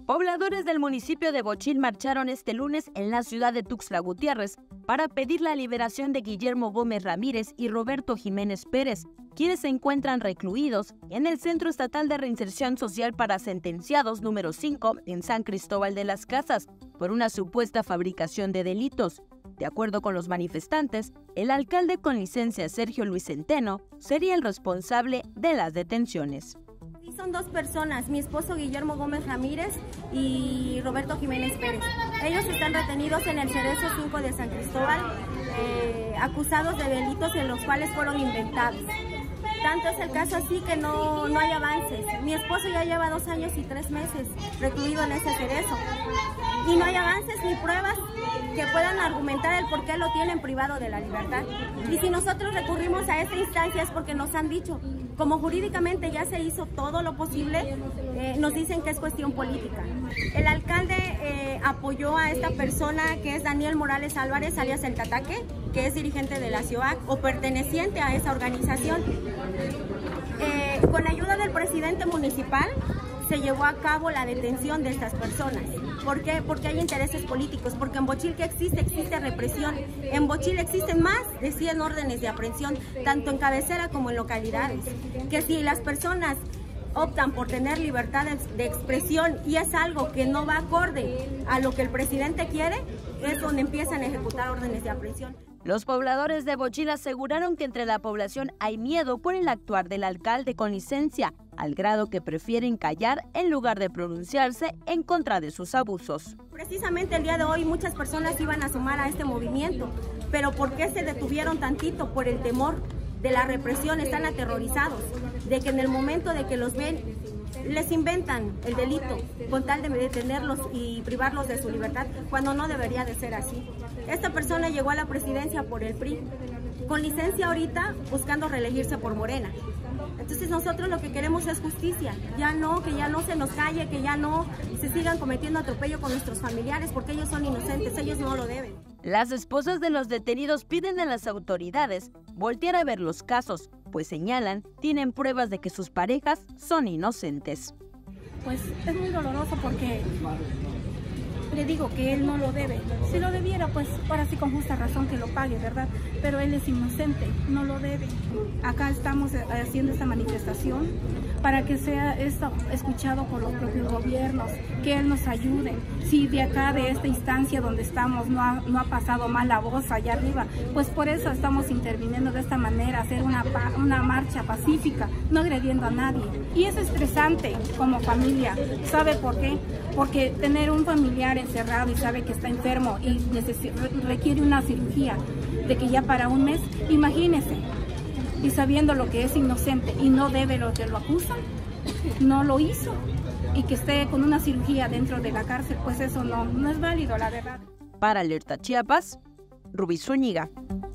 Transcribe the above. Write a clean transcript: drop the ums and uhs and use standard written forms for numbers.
Pobladores del municipio de Bochil marcharon este lunes en la ciudad de Tuxtla Gutiérrez para pedir la liberación de Guillermo Gómez Ramírez y Roberto Jiménez Pérez, quienes se encuentran recluidos en el Centro Estatal de Reinserción Social para Sentenciados número 5 en San Cristóbal de las Casas por una supuesta fabricación de delitos. De acuerdo con los manifestantes, el alcalde con licencia Sergio Luis Centeno sería el responsable de las detenciones. Son dos personas, mi esposo Guillermo Gómez Ramírez y Roberto Jiménez Pérez. Ellos están retenidos en el Cerezo 5 de San Cristóbal, acusados de delitos en los cuales fueron inventados. Tanto es el caso así que no hay avances. Mi esposo ya lleva 2 años y 3 meses recluido en ese cerezo. Y no hay avances ni pruebas que puedan argumentar el por qué lo tienen privado de la libertad. Y si nosotros recurrimos a esta instancia es porque nos han dicho, como jurídicamente ya se hizo todo lo posible, nos dicen que es cuestión política. El alcalde apoyó a esta persona que es Daniel Morales Álvarez, alias El Tataque, que es dirigente de la CIOAC o perteneciente a esa organización. Con ayuda del presidente municipal se llevó a cabo la detención de estas personas. ¿Por qué? Porque hay intereses políticos, porque en Bochil que existe represión. En Bochil existen más de 100 órdenes de aprehensión, tanto en cabecera como en localidades. Que si las personas optan por tener libertad de expresión y es algo que no va acorde a lo que el presidente quiere, es donde empiezan a ejecutar órdenes de aprehensión. Los pobladores de Bochil aseguraron que entre la población hay miedo por el actuar del alcalde con licencia, al grado que prefieren callar en lugar de pronunciarse en contra de sus abusos. Precisamente el día de hoy muchas personas iban a sumar a este movimiento, pero ¿por qué se detuvieron tantito? Por el temor de la represión, están aterrorizados, de que en el momento de que los ven, les inventan el delito con tal de detenerlos y privarlos de su libertad, cuando no debería de ser así. Esta persona llegó a la presidencia por el PRI, con licencia ahorita buscando reelegirse por Morena. Entonces nosotros lo que queremos es justicia, que ya no se nos calle, que ya no se sigan cometiendo atropello con nuestros familiares, porque ellos son inocentes, ellos no lo deben. Las esposas de los detenidos piden a las autoridades voltear a ver los casos, pues señalan, tienen pruebas de que sus parejas son inocentes. Pues es muy doloroso porque le digo que él no lo debe. Si lo debiera, pues ahora sí con justa razón que lo pague, ¿verdad? Pero él es inocente, no lo debe. Acá estamos haciendo esta manifestación para que sea esto escuchado por los propios gobiernos, que él nos ayude. Si de acá, de esta instancia donde estamos, no ha pasado mal la voz allá arriba, pues por eso estamos interviniendo de esta manera, hacer una marcha pacífica, no agrediendo a nadie. Y es estresante como familia. ¿Sabe por qué? Porque tener un familiar encerrado y sabe que está enfermo y requiere una cirugía de que ya para un mes, imagínese, y sabiendo lo que es inocente y no debe lo que lo acusan, no lo hizo, y que esté con una cirugía dentro de la cárcel, pues eso no es válido, la verdad. Para Alerta Chiapas, Rubí Zúñiga.